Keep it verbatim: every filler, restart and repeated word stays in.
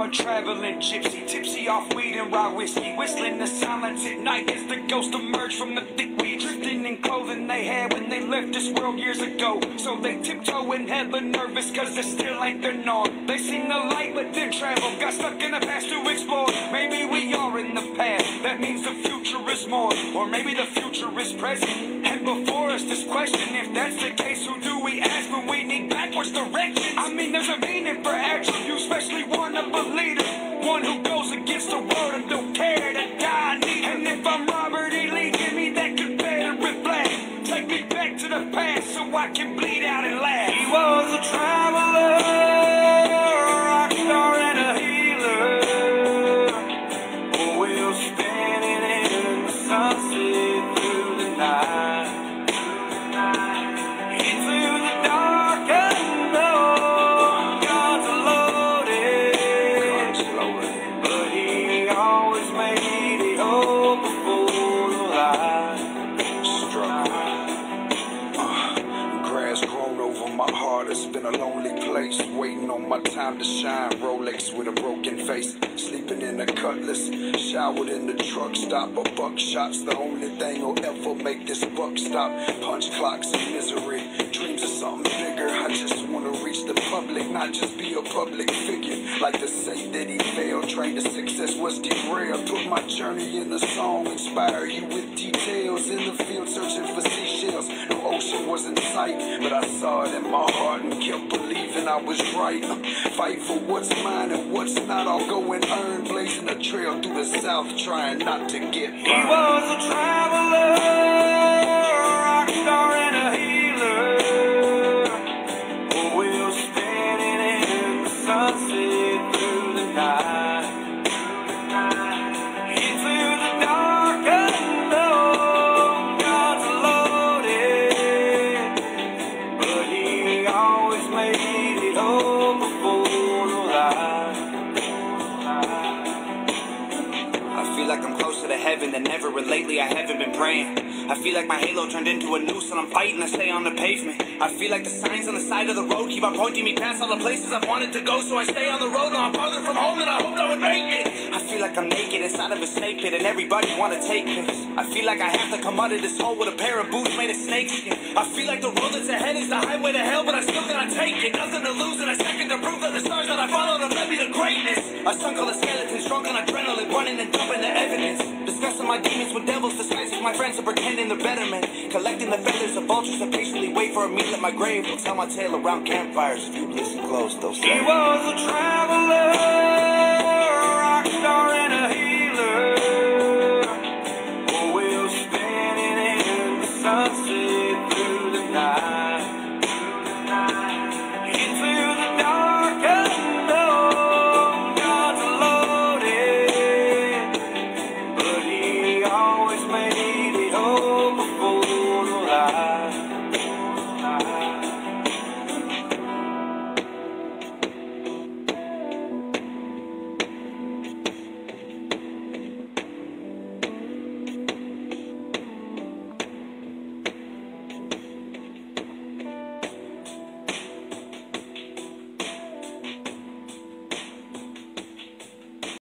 a traveling gypsy, tipsy off weed and raw whiskey, whistling the silence at night as the ghost emerged from the thick weed, drifting in clothing they had when they left this world years ago. So they tiptoe in hella nervous cause they still ain't their norm. They seen the light but didn't travel, got stuck in the past to explore. Maybe we are in the past, that means the future is more. Or maybe the future is present, and before us this question. If that's the case, who do we ask when we need backwards directions? I mean, there's a meaning for action, you especially one of a leader, one who goes against the world and don't care to die neither. And if I'm Robert E. Lee, give me that Confederate flag, take me back to the past so I can bleed out and laugh. He was a traveler, a rock star and a healer, a wheel spinning in the sunset through the night. It's been a lonely place, waiting on my time to shine. Rolex with a broken face, sleeping in a Cutlass, showered in the truck stop. A buckshot's the only thing will ever make this buck stop. Punch clocks and misery, dreams of something bigger. I just wanna reach the public, not just be a public figure. Like to say that he failed, train to success was derailed. Put my journey in the song, inspire you with details. In the field searching for seashells, no ocean was in sight, but I saw it in my heart and kept believing I was right. Fight for what's mine and what's not, I'll go and earn. Blazing a trail through the south, trying not to get burned. He was a traveler, a rock star and a healer, a wheel spinning in the sunset through the night. Into the dark unknown, God's loaded, but he always made it home before the light. I feel like I'm closer to heaven than ever, but lately I haven't been praying. I feel like my halo turned into a noose and I'm fighting to stay on the pavement. I feel like the signs on the side of the road keep on pointing me past all the places I've wanted to go, so I stay on the road. Now I'm farther from home than I hoped I would make it. I feel like I'm naked inside of a snake pit and everybody wanna take this. I feel like I have to come out of this hole with a pair of boots made of snakeskin. I feel like the road that's ahead is the highway to hell, but I still gotta take it. Nothing to lose and a second to prove that the stars that I followed have led me to greatness. I sunk all the skeletons, drunk on adrenaline, running and dumping the evidence. Discussing my demons with devils disguised as my friends and pretending they're betterment. Collecting the feathers of vultures that patiently wait for a meal at my grave. Will tell my tale around campfires if you listen close. Those he was a traveler.